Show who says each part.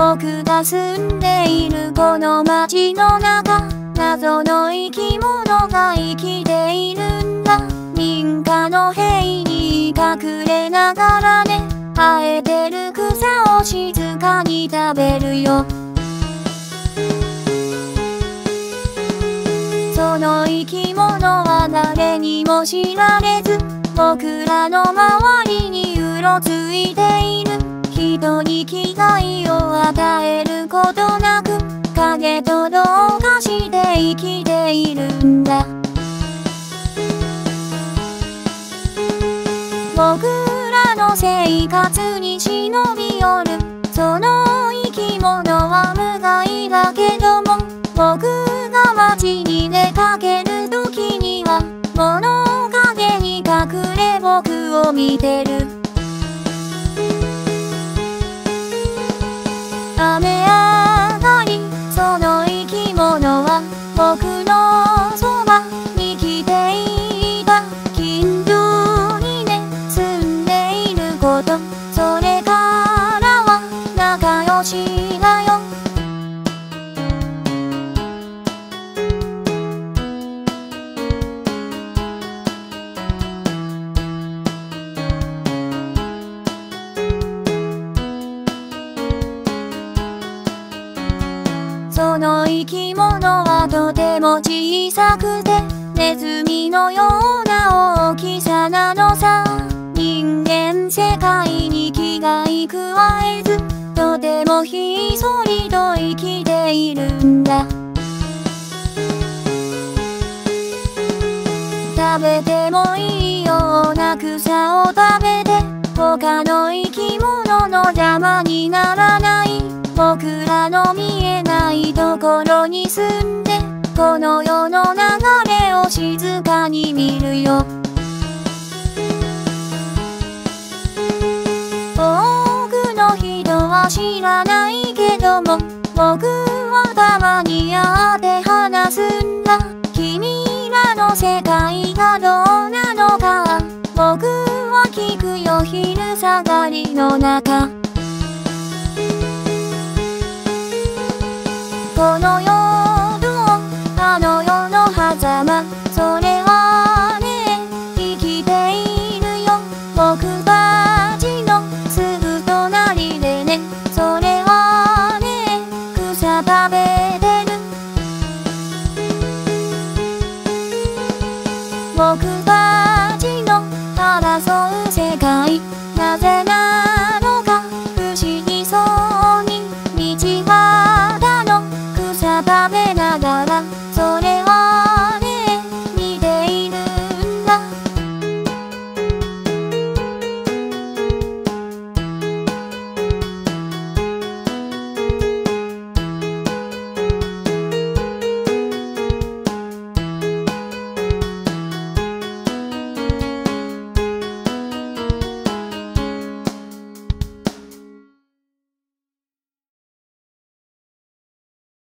Speaker 1: 僕が住んでいるこの街の中、謎の生き物が生きているんだ。民家の塀に隠れながらね、生えてる草を静かに食べるよ。その生き物は誰にも知られず、僕らの周りにうろついている。人に危害を与えることなく、影と同化して生きているんだ。僕らの生活に忍び寄るその生き物は無害だけども、僕が街に出かける時には物陰に隠れ僕を見てる。雨上がりその生き物は僕のそばに来ていた。近所にね住んでいること、それからは仲良しだよ。その生き物はとても小さくてネズミのような大きさなのさ。人間世界に危害加えず、とてもひっそりと生きているんだ。食べてもいいような草を食べて、他の生き物の邪魔にならない。僕らの見えないところに住んで、この世の流れを静かに見るよ。多くの人は知らないけども、僕はたまに会って話すんだ。君らの世界がどうなのか、僕は聞くよ昼下がりの中。この世